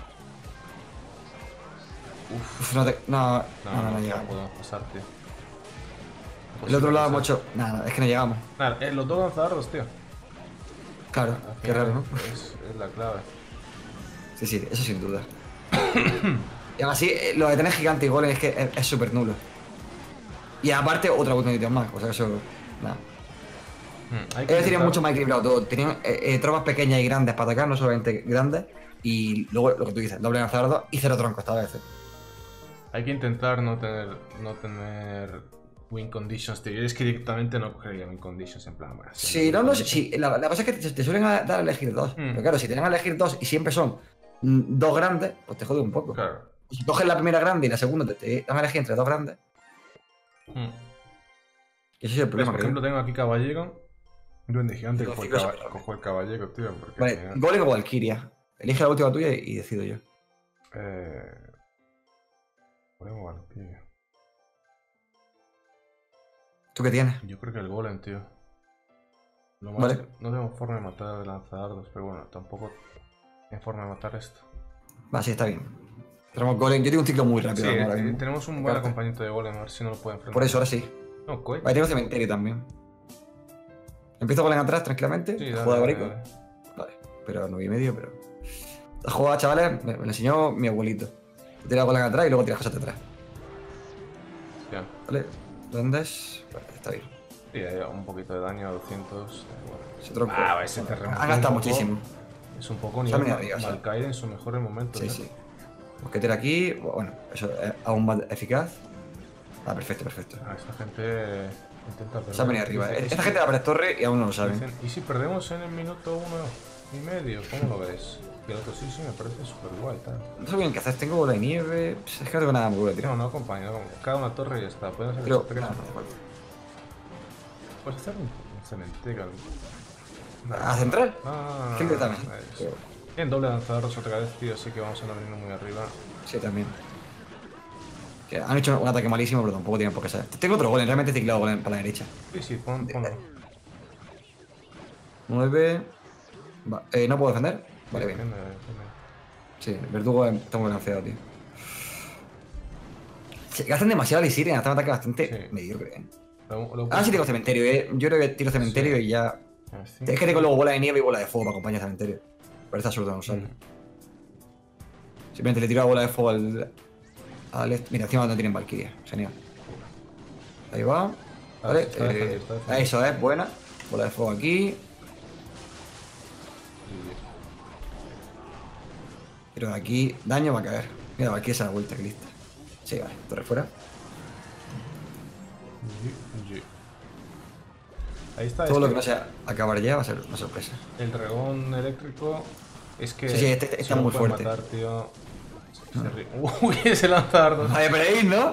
Uf, no No llegamos. podemos pasar, tío. El otro lado hemos hecho. Nada, es que no llegamos. Nada, los dos lanzadardos, tío. Claro, Al qué final raro, ¿no? Es la clave. Sí, eso sin duda. Y aún así, lo de tener gigante y golem es que es súper nulo. Y aparte, otra botón más, o sea, eso. Nada. Hay que Ellos tenían intentar- mucho más equilibrado todo. Tenían tropas pequeñas y grandes para atacar, no solamente grandes. Y luego lo que tú dices, doble lanzador y 0 troncos esta vez. Hay que intentar no tener win conditions, tío. Yo es que directamente no cogería win conditions en plan. Bueno, Sí, no, sí. La cosa es que te suelen dar a elegir 2. Mm. Pero claro, si te dan a elegir 2 y siempre son dos grandes, pues te jode un poco. Claro. Si coges la primera grande y la segunda te dan a elegir entre dos grandes, Mm. y ese es el Pues, problema. por creo. ejemplo, tengo aquí caballero. Duende gigante, Los cojo el, ciclos son rápidos. cojo el caballero, tío. Porque al Vale, final- Golem o Valkyria. Elige la última tuya y decido yo. Golem o Valkyria. ¿Tú qué tienes? Yo creo que el golem, tío. Lo más Vale. que no tengo forma de matar de lanzadardos, pero bueno, tampoco hay forma de matar esto. Va, sí, está bien. Tenemos Golem. Yo tengo un ciclo muy Sí, rápido ahora mismo. tenemos un buen Carta. acompañamiento de golem, a ver si no lo puede enfrentar. Por eso, ahora sí. No, cohete. Vale, tengo cementerio también. Empiezo Golem atrás tranquilamente. Sí, la dale, jugada de dale, Barico. dale. Vale, pero 9,5, pero. La jugada, chavales, me la enseñó mi abuelito. Tira Golem atrás y luego tiras cosas de atrás. Ya. ¿Vale? ¿Dónde? Vale, está bien. Sí, hay un poquito de daño, 200. Bueno. Ese tronco. Ese terremoto. Han gastado un poco- muchísimo. Es un poco Está nivel bien arriba, sí. Valkyrie en sus mejores momentos. Sí, ¿eh? sí. Mosquetera aquí. Bueno, eso es aún más eficaz. Ah, perfecto, perfecto. Ah, esta gente intenta perder. Se ha venido arriba. Dicen, Esta gente va a la torre y aún no lo saben. dicen, ¿y si perdemos en el minuto 1,5? ¿Cómo lo ves? Y el otro sí, me parece súper guay, tal. No sé bien qué hacer. Tengo bola de nieve. Pues es que no tengo nada muy bueno, tío. No, acompaña, no. Cada una torre y ya está. Pueden hacer Pero. esto pequeño. No, no hace falta. Puedes hacer un cementerio. ¿A central? Ah, Gente también. eso. Bien, doble lanzadores otra vez, tío, así que vamos a venir muy arriba. Sí, también. Que han hecho un ataque malísimo, pero tampoco tienen por qué saber. Tengo otro golem, realmente he ciclado golem para la derecha. Sí, sí, ponlo. 9. ¿No puedo defender? Vale, bien. Defiende. Sí, el verdugo está muy balanceado, tío. Se gastan demasiado la Isiria, hasta un ataque bastante Sí. mediocre, eh. Ah, Sí tengo cementerio, Yo creo que tiro cementerio Sí. y ya. Es que tengo luego bola de nieve y bola de fuego para acompañar al cementerio. Pero esta absoluta no sale. Simplemente le tiro la bola de fuego Mira, encima no tienen Valkyria. Genial. Ahí va. Vale. está defendido, está defendido. Eso es, buena. Bola de fuego aquí. Pero aquí daño va a caer. Mira, aquí esa vuelta que lista. Sí, vale. Torre fuera. Ahí está. Todo lo que no sea acabar ya va a ser una sorpresa. El dragón eléctrico es que. Sí, este se está lo muy puede fuerte. Matar, tío. Uy, ese lanzardo. Vaya Play, ¿no?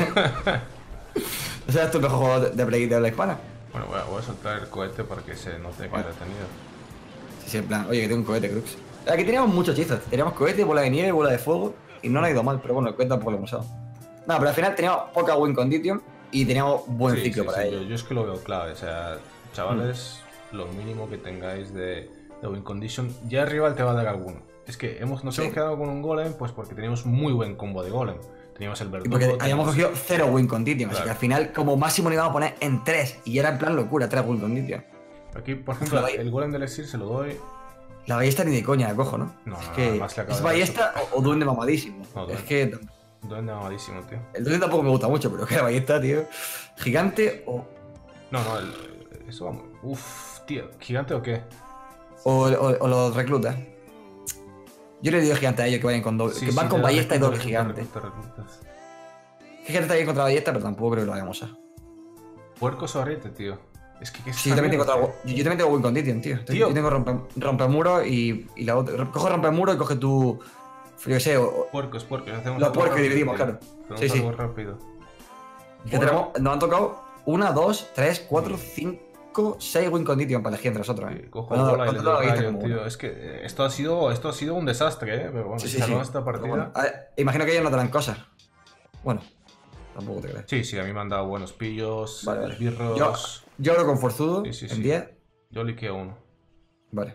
O sea, es tu mejor juego de Play de habla hispana. Bueno, voy a soltar el cohete para que se note que Vale. lo he tenido. Sí, sí, en plan, oye, que tengo un cohete, Crux. Aquí teníamos muchos hechizos. Teníamos cohete, bola de nieve, bola de fuego. Y no nos ha ido mal, pero bueno, el cohete tampoco lo hemos usado. No, pero al final teníamos poca win condition y teníamos buen Sí, ciclo sí, para sí, ello. yo es que lo veo clave. O sea, chavales, lo mínimo que tengáis de win condition. Ya arriba te va a dar alguno. Es que nos Sí. hemos quedado con un golem, pues porque teníamos muy buen combo de golem. Teníamos el Y verdugo. porque habíamos teníamos- cogido 0 win condition, así Claro. que al final como máximo le íbamos a poner en 3. Y era en plan locura, 3 win condition. Aquí, por ejemplo, La- el golem del Exil se lo doy. La ballesta ni de coña la cojo, ¿no? No, es no, que además le acabo es de dar ballesta o duende mamadísimo. No, es duende. que Duende mamadísimo, tío. el duende tampoco me gusta mucho, pero que la ballesta, tío. Gigante No, eso vamos. Uf, tío. ¿Gigante o qué? o los reclutas. Yo le digo gigante a ellos que vayan con doble. Sí, que sí, van te con da ballesta y recluta, doble gigante. reclutas. Que gente está bien contra la ballesta, pero tampoco creo que lo vayamos a. Puercos o ariete, tío. Es que Sí, yo también tengo yo también tengo win condition, tío. Tío. Yo tengo rompemuro y la otra. Coge rompemuro y coge tu. Yo qué sé, Puercos. Hacemos los algo puercos y rápido, dividimos, tío. claro. Hacemos Sí, sí. algo rápido. Que nos han tocado 1, 2, 3, 4, 5, 6 win condition para elegir entre nosotros. Sí, cojo Cuando- bola y cuando le toda la doy ballesta rayo, como tío. una. Es que esto ha sido un desastre, pero bueno, Sí, si sí, sí. salvamos esta Pero partida. bueno, a ver, imagino que ellos no te dan cosas. Bueno, tampoco te crees. Sí, sí, a mí me han dado buenos pillos, Vale, vale. esbirros. Yo abro con forzudo Sí, sí, en sí. 10. Yo liqueo uno. Vale.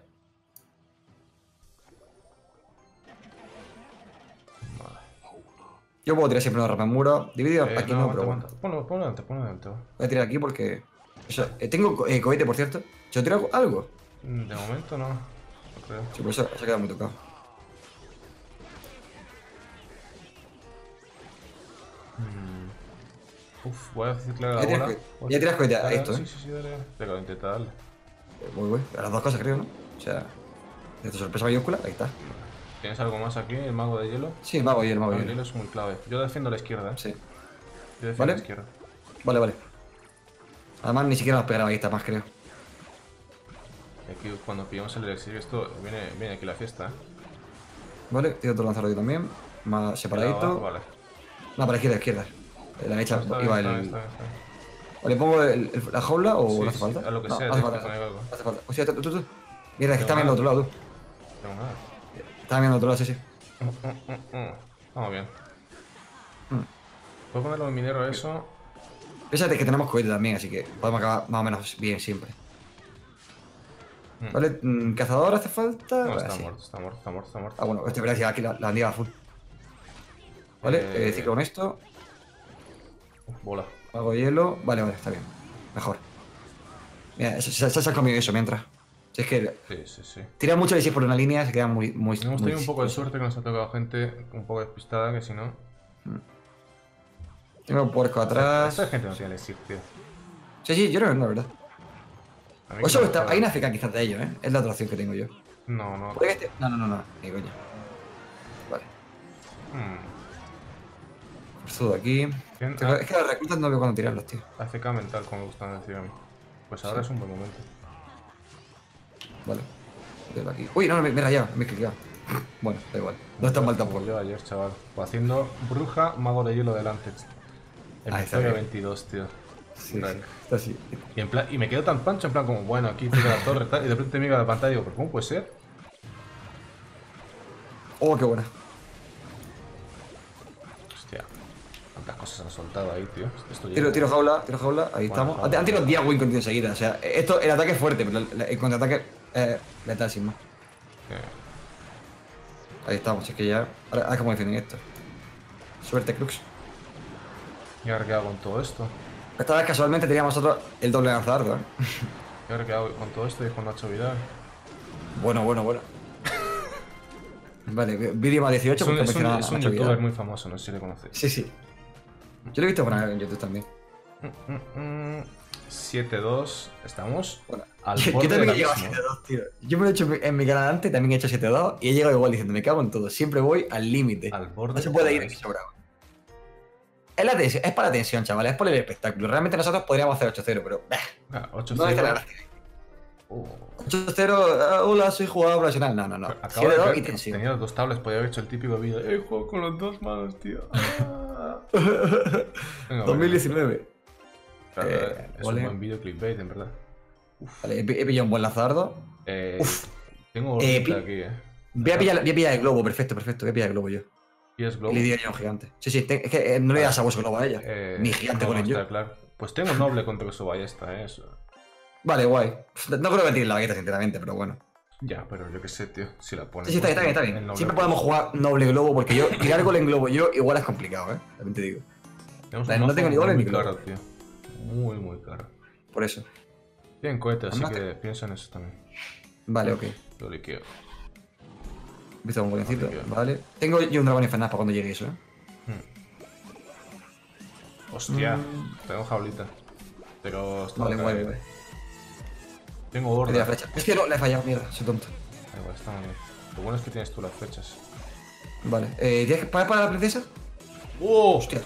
Vale. Yo puedo tirar siempre un rompemuro. Dividido aquí no, pero bueno. Ponlo delante. Voy a tirar aquí porque. Tengo cohete, por cierto. ¿Se tiro algo? De momento no. No creo. Sí, por eso queda muy tocado. Uf, voy a ciclar la Ya tienes bola. ya tienes cohete a Dale, esto, sí, ¿eh? sí, dale. Venga, intenta darle. Voy. A las dos cosas creo, ¿no? O sea. Esta sorpresa mayúscula, ahí está. ¿Tienes algo más aquí? ¿El mago de hielo? Sí, mago y el mago El y hielo el. es muy clave. Yo defiendo la izquierda, Sí. Yo defiendo Vale. la izquierda. Vale. Además, ni siquiera nos pegará ballesta más, creo. Y aquí cuando pillamos el elixir, esto viene aquí la fiesta, Vale, tiro otro lanzador también. Más separadito. Vale. No, para izquierda. La derecha Está iba bien, el. está bien. ¿Le pongo la jaula o Sí, no hace sí, falta? a lo que No, sea, hace tienes que falta. poner algo. Hace falta. Hostia, tú. Mira, es que Tengo está viendo nada. otro lado, tú. No tengo nada. Está viendo otro lado, sí. Vamos bien. Mm. ¿Puedo ponerlo en minero eso? Fíjate que tenemos cohete también, así que podemos acabar más o menos bien siempre. Mm. ¿Vale? ¿Cazador hace falta? No, Vale, está sí. muerto, está muerto, está muerto, está muerto. Ah, bueno, este verás ya aquí la andía full. Vale, ciclo con esto. Bola. Hago hielo. Vale, está bien. Mejor. Mira, se ha comido eso mientras. Si es que Sí. tira mucho de por una línea, se queda muy. Hemos muy tenido un poco de suerte que nos ha tocado gente un poco despistada, que si no. Tengo puerco atrás. Esta gente no tiene elixir, tío. Sí, yo creo que no, la verdad. A mí O que eso me está, gusta- hay una FK quizás de ellos, ¿eh? Es la otra opción que tengo yo. No. ¿Puede que este? No. Ni coño. Vale. Esto de aquí. ¿Quién? Es que las reclutas no veo cuando tirarlos, tío. AFK mental, como me gustan decir a mí. Pues ahora es un buen momento. Vale. Desde aquí. Uy, no, me he rayado, me he clicado. Bueno, da igual. No está mal tampoco. Yo ayer, chaval. Pues haciendo bruja, mago de hielo delante. En Ah, mi está historia bien. 22, tío. Sí, Crack. está así. Y me quedo tan pancho, en plan como, bueno, aquí tira la torre tal, y de repente miro a la pantalla y digo, ¿pero cómo puede ser? Oh, qué buena. Hostia, cuántas cosas han soltado ahí, tío. Esto Tiro jaula, ahí estamos. jaula. Han tirado 10 win contigo enseguida. O sea, esto, el ataque es fuerte, pero el contraataque es letal sin más. Ahí estamos, es que ya. Ahora cómo defienden esto. Suerte, Crux. ¿Y ahora qué hago con todo esto? Esta vez casualmente teníamos nosotros el doble lanzardo, ¿eh? ¿Y ahora qué hago con todo esto? Dijo Nacho Vidal. Bueno. Vale, vídeo más 18 porque menciona Es a un Nacho youtuber Vidal. muy famoso, no sé si le conocéis. Sí. Yo lo he visto por ahí en YouTube también. 7-2, estamos Bueno, al yo borde también he del llegado a abismo. 7-2, tío. Yo me lo he hecho en mi canal antes, también he hecho 7-2 y he llegado igual diciendo, me cago en todo. Siempre voy al límite. Al borde No se puede del ir abismo. sobrado. Es la tensión, es para la tensión, chavales, es por el espectáculo. Realmente nosotros podríamos hacer 8-0, pero Ah, no está la 8-0. gracia. 8-0, hola, soy jugador profesional. No. Acabo de 7-2 ver y que tensión. tenía los dos tablets, podía haber hecho el típico vídeo. Juego con las dos manos, tío. Venga, 2019. Claro, es vale. un buen vídeo clickbait, en verdad. Vale, he pillado un buen lazardo. Uf. Tengo pi- gordita aquí, Voy a pillar el globo, perfecto. Voy a pillar el globo yo. ¿Y es globo? Y le di yo a un gigante. Sí, es que no le das a vos globo a ella. Ni gigante no, con el yo. está claro. Pues tengo noble contra su ballesta, eso. Vale, guay. No creo que tire la bagueta, sinceramente, pero bueno. Ya, pero yo qué sé, tío. Si la pones. Sí, está el bien. noble Siempre pues, podemos jugar noble globo, porque yo tirar gol en globo yo igual es complicado, También te digo. tenemos Vale, un no tengo ni mazo goles muy ni caro, globo. tío. Muy caro. Por eso. Tienen cohetes, así Andate. que piensa en eso también. Vale, ok. Lo liqueo. Visto un bolencito. Ok. Vale. Tengo yo un dragón infernal para cuando llegue eso, Hostia, tengo jaulita. Pero está Vale, acá, guay. Tengo Me horda. tira flecha. Es que no, le he fallado, mierda, soy tonto. Da igual, está muy bien. Lo bueno es que tienes tú las flechas. Vale. ¿Tienes que pagar para la princesa? ¡Oh! Hostia.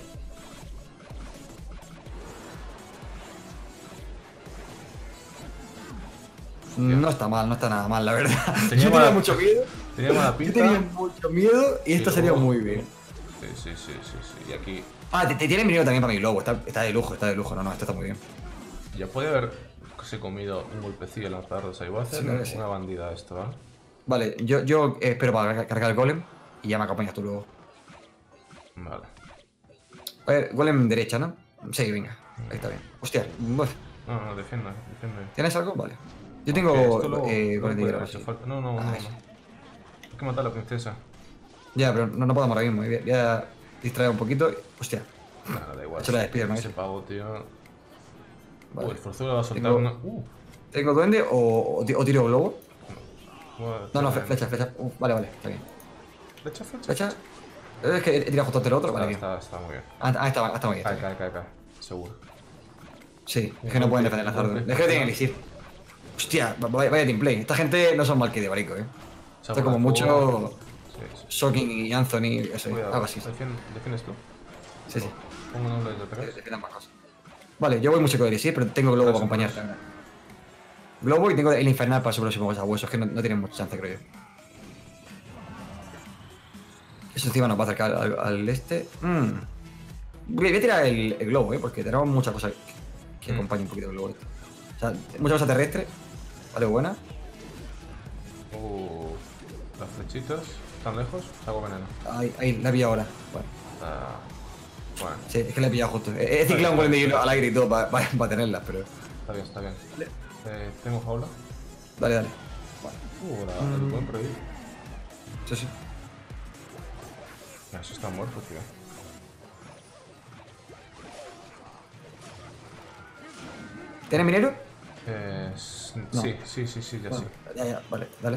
No está mal, no está nada mal, la verdad. Tenía Yo mala- tenía mucho miedo. Tenía mala Yo pinta. tenía mucho miedo y esto Y sería luego- muy bien. Sí. Y aquí Ah, te tienen venido también para mi globo. Está de lujo, No, esto está muy bien. ya puede haber se comido un golpecillo en lanzardos. Ahí voy a hacer Sí, creo que sí. una bandida esto, ¿vale? Vale, yo espero para cargar el golem y ya me acompañas tú luego. Vale. A ver, golem derecha, ¿no? Sí, venga. Ahí está bien. Hostia, uf. No, defiende. ¿Tienes algo? Vale. Yo Ok, tengo esto luego- golem luego de puede hierro, hacer sí. falta. No. Ah, Hay que matar a la princesa. Ya, pero no podemos ahora mismo. Voy a distraer un poquito. Hostia. Nada, da igual. Hecho la despide, ¿no? Ese pavo, tío. Vale. El forzuro va a soltar Tengo- una. ¿Tengo duende o tiro globo? No, flecha. flecha. Vale, está bien. Flecha. Flecha. Es que he tirado justo el otro, vale, bien. Está muy bien. Está muy bien. Cae. Seguro. Sí, es que no pueden defender las órdenes. Es que no tienen elixir. Hostia, vaya teamplay. Esta gente no son mal que de barico, Esto es como mucho Sí. Shocking y Anthony, eso, Cuidado. algo así. ¿Defiendes tú? Sí. Pongo noble de atrás. Defiendan más cosas. Vale, yo voy mucho con elixir, pero tengo globo para acompañar. Globo y tengo el infernal para su próximo hueso, que no tienen mucha chance, creo yo. Eso encima nos va a acercar al este. Voy a tirar el globo, porque tenemos muchas cosas que acompañan un poquito el globo este. O sea, muchas cosas terrestres. Vale, buena. Las flechitas. ¿Están lejos? Saco veneno. Ahí, la he pillado ahora. Bueno. Bueno. Sí, es que la he pillado justo. He ciclado un golem de hielo al aire y todo para tenerlas, pero. Está bien, está bien. ¿Tengo jaula? Dale. El buen prohibido. Sí. Ya, eso está muerto, tío. ¿Tienes minero? No. Sí, ya Bueno, sí. Ya, vale, dale.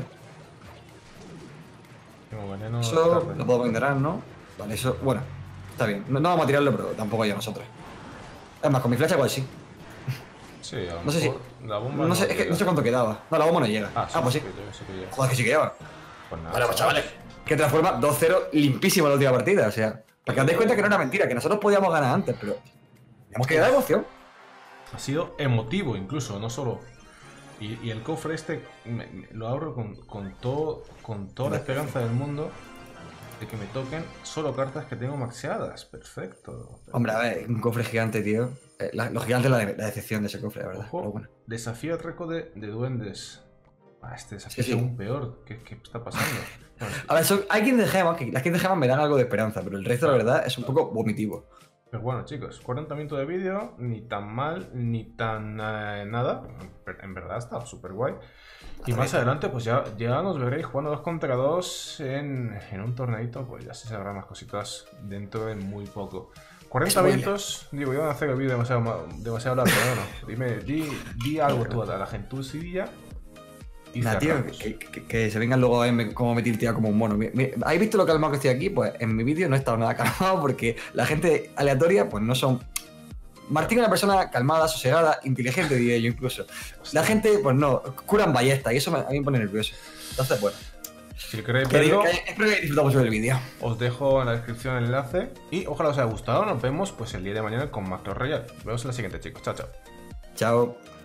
Tengo veneno. Eso lo podemos ignorar, ¿no? Vale, eso, bueno, está bien. No vamos a tirarlo, pero tampoco ya nosotros. Es más, con mi flecha igual sí. Sí, a lo No sé si. mejor la bomba No sé, es que no sé cuánto quedaba. No, la bomba no llega. Pues sí. Sí que llega. Joder, que sí que lleva. Pues nada, Vale, pues chavales. Que transforma 2-0 limpísimo la última partida. O sea, para que os deis cuenta que no era mentira, que nosotros podíamos ganar antes, pero. Hemos quedado de emoción. Ha sido emotivo incluso, no solo. Y el cofre este lo abro con toda la esperanza del mundo de que me toquen solo cartas que tengo maxeadas. Perfecto. Hombre, a ver, un cofre gigante, tío. Los gigantes la decepción de ese cofre, la verdad. Ojo, Pero bueno. desafío al récord de duendes. Este desafío Sí. es aún peor. ¿Qué está pasando? Bueno, A ver, hay quien de gemas, que las quien de gemas me dan algo de esperanza, pero el resto, la verdad, es un poco vomitivo. pues bueno, chicos, 40 minutos de vídeo, ni tan mal, ni tan nada. En verdad está súper guay. Y más adelante, pues ya nos veréis jugando 2 contra 2 en un torneito, pues ya se sabrán más cositas dentro de muy poco. 40 minutos, digo, iban a hacer el vídeo demasiado largo, ¿no? Dime, di algo tú a la gentucilla. Y Nah, tío, cerramos. que se vengan luego a verme cómo me tiltea como un mono. ¿Habéis visto lo calmado que estoy aquí? Pues en mi vídeo no he estado nada calmado porque la gente aleatoria, pues no son. Martín es una persona calmada, sosegada, inteligente, diría yo incluso. La gente, pues no, curan ballesta y eso a mí me pone nervioso. Entonces, bueno. Si queréis verlo, espero que disfrutado mucho del vídeo. os dejo en la descripción el enlace. Y ojalá os haya gustado. Nos vemos pues el día de mañana con más Clash Royale. Nos vemos en la siguiente, chicos. Chao, chao. Chao.